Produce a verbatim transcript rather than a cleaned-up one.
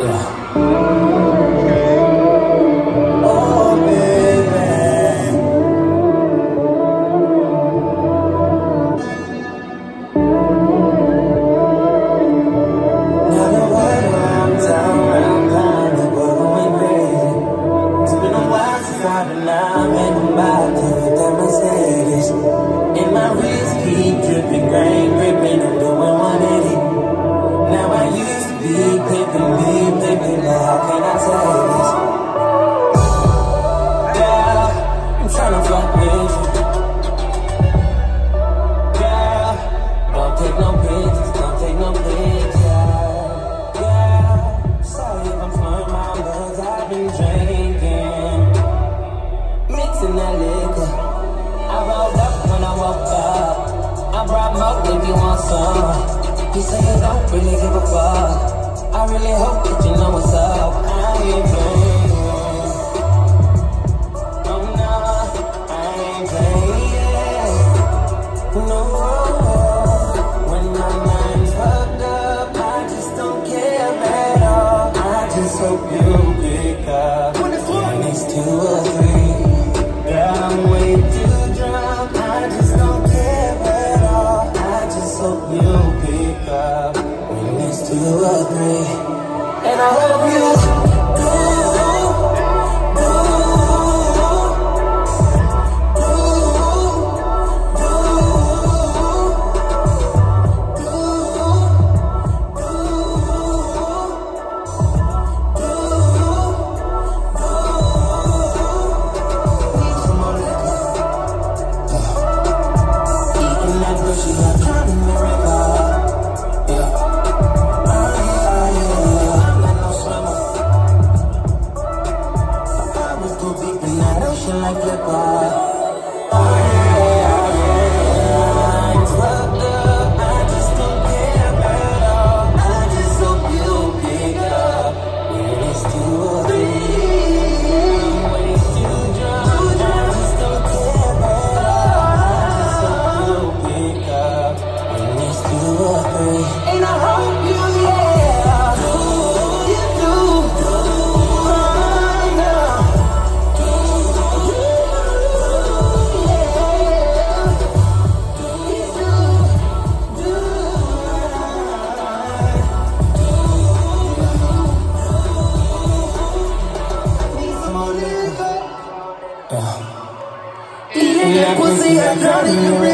You say you don't really give a fuck. I really hope that you know what's up. I ain't playing. Oh no, I ain't playing. No, when my mind's fucked up, I just don't care at all. I just hope you pick up when it's two or three. Girl, I'm way too drunk. I just don't care at all. I just hope you pick up when it's two or three. And I hope you do, do, do, do, do, do, need some more liquor. Eating that bushy, I'm trying to mirror. Like flipper. Oh yeah, yeah, yeah. I'm fucked up. I just don't care at all. I just hope you pick up when it's two or three. When it's too drunk, I just don't care at all. I just hope you pick up when it's two or three. And I hope you, yeah, do, you do, do. Eating that pussy, I'm drowning in